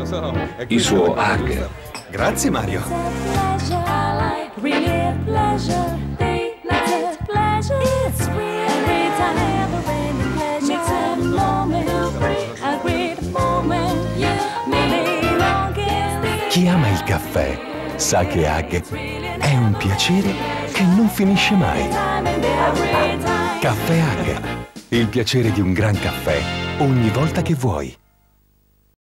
lo so. Il suo hug. Grazie, Mario. Chi ama il caffè sa che hug è un piacere che non finisce mai. Caffè Hug, il piacere di un gran caffè ogni volta che vuoi.